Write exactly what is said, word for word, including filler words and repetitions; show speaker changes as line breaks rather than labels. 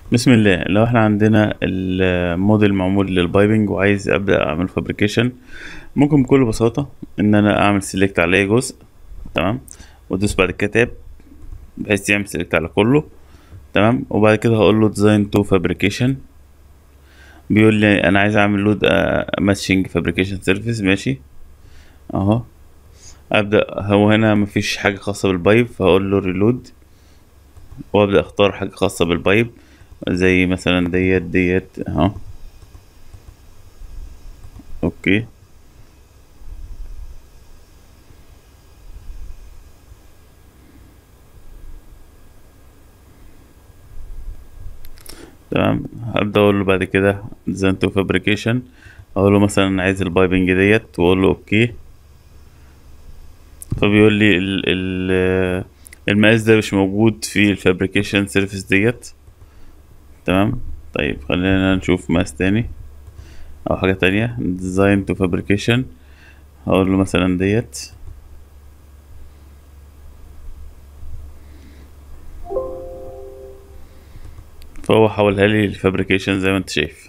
بسم الله. لو احنا عندنا الموديل معمول للبايبنج وعايز ابدا اعمل فابريكيشن، ممكن بكل بساطه ان انا اعمل سيلكت على اي جزء. تمام. وادوس بعد كده تاب بحيث يعمل سيلكت على كله. تمام. وبعد كده هقول له ديزاين تو فابريكيشن. بيقول لي انا عايز اعمل لود ماتشنج فابريكيشن سيرفيس. ماشي اهو. ابدا. هو هنا مفيش حاجه خاصه بالبايب فهقول له ريلود، وابدا اختار حاجه خاصه بالبايب زي مثلا ديت ديت اهو. اوكي. تمام. هبدأ أقول له بعد كده design to fabrication. أقول له مثلا عايز البايبنج ديت وأقول له أوكي. فبيقول لي ال ال المقاس ده مش موجود في الفابريكيشن سيرفيس ديت. تمام. طيب خلينا نشوف مقاس تاني أو حاجة تانية design to fabrication. هقول له مثلا ديت. فهو حولها لي الفابريكيشن زي ما انت شايف.